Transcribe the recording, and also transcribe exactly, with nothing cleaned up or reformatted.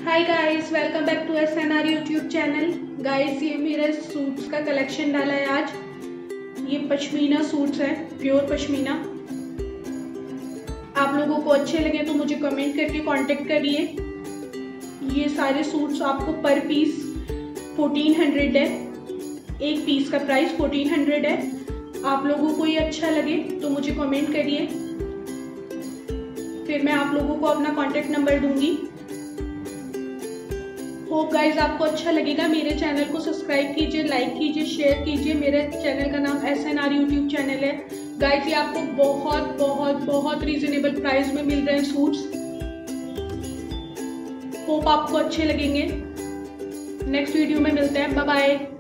Hi guys, welcome back to S N R YouTube channel. Guys, ये मेरे suits का collection डाला है आज। ये पश्मीना सूट्स हैं, प्योर पश्मीना। आप लोगों को अच्छे लगे तो मुझे कमेंट करके कांटेक्ट करिए। ये सारे सूट्स आपको पर पीस फोर्टीन हंड्रेड है। एक पीस का प्राइस फोर्टीन हंड्रेड है। आप लोगों को ये अच्छा लगे तो मुझे कमेंट करिए, फिर मैं आप लोगों को अपना कांटेक्ट नंबर दूंगी। होप गाइज आपको अच्छा लगेगा। मेरे चैनल को सब्सक्राइब कीजिए, लाइक कीजिए, शेयर कीजिए। मेरे चैनल का नाम S N R YouTube channel है। गाइज, ये आपको बहुत बहुत बहुत रीजनेबल प्राइस में मिल रहे हैं सूट्स। होप आपको अच्छे लगेंगे। नेक्स्ट वीडियो में मिलते हैं। Bye bye.